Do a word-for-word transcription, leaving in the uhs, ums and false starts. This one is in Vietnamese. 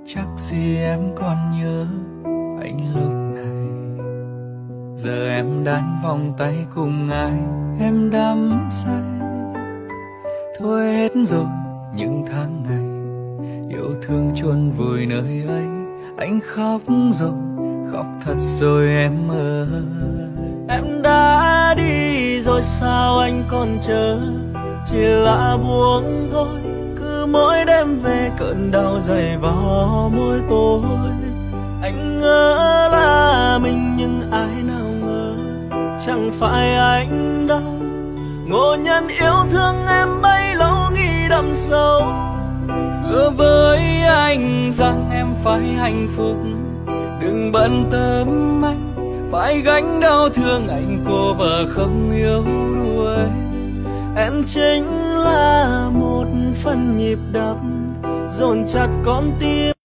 chắc gì em còn nhớ anh lúc này. Giờ em đan vòng tay cùng ai em đắm say. Thôi hết rồi những tháng ngày yêu thương chôn vùi nơi ấy. Anh khóc rồi, khóc thật rồi em ơi. Em đã đi rồi sao anh còn chờ, chỉ là buông thôi. Cứ mỗi đêm về cơn đau dày vào môi tôi. Anh ngỡ là mình nhưng ai nào ngờ chẳng phải anh đâu. Ngộ nhận yêu thương em bấy lâu nghĩ đậm sâu. Hứa với anh rằng em phải hạnh phúc, đừng bận tâm anh phải gánh đau thương anh cô vợ không yêu đuổi. Em chính là một phần nhịp đập dồn chặt con tim.